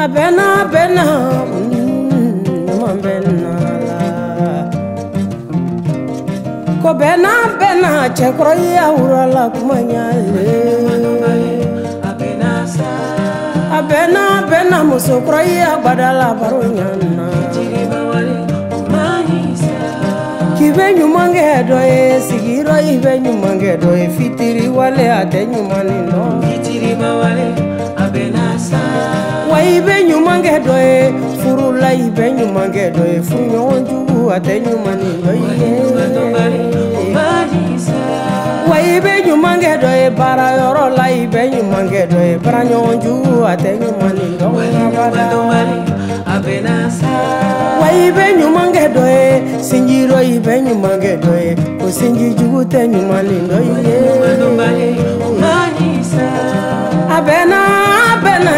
Bena, Bena, Bena la. Ko Bena, Bena, chekroya urala kumanyale. Bena, Bena, musokroya badala baronyana. Kibe nyumange doye, sigiro ibe nyumange doye, fitiri wale ate nyumani no. Fitiri mawale, abenasa. Wa ibe nyumange doye, furula ibe nyumange doye, funyonju ate nyumani doye. Wa ibe nyumange doye, bara yoro la ibe nyumange doye, bara nyonju ate nyumani doye. Wa ibe nyumange doye, sinjiro ibe nyumange doye, ko sinji jugute nyumani doye. Abena, Abena,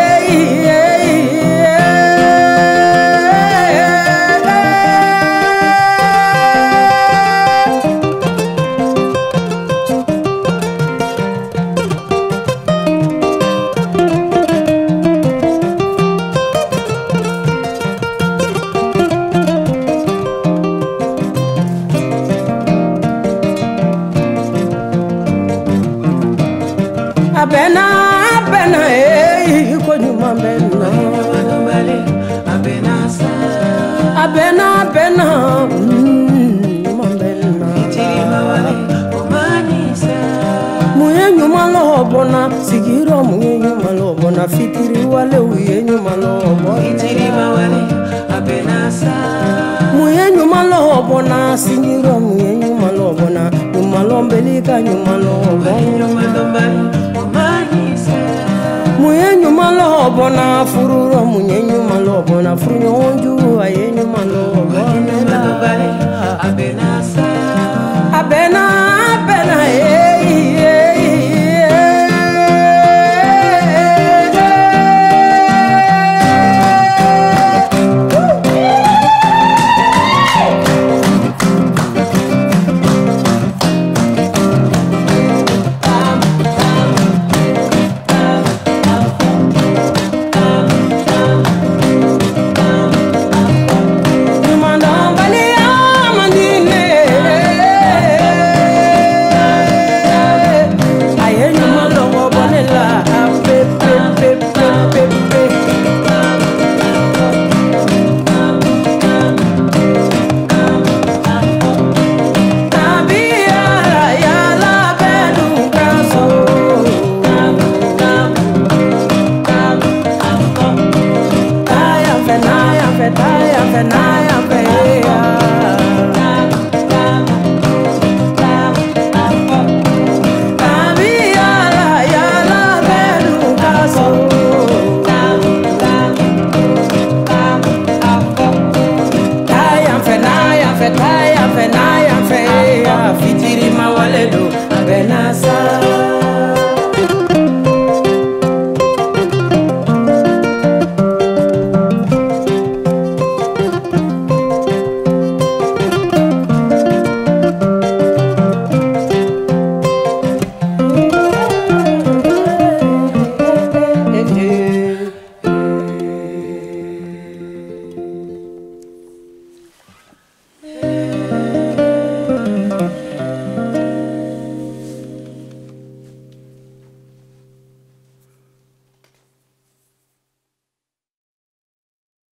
Bena, Bena, ko nyuma Bena. Bena, Bena, nyuma Bena. Muye nyuma lobona, sigiro muye nyuma lobona, fitiri wale uye nyuma lobona. Muye nyuma lobona, sigiro muye nyuma lobona, nyuma lombelika nyuma lobona. Muye nyuma lobona, fururo muye nyuma lobona, funyonju aye nyuma lobona. Abena, Abena, Benaya,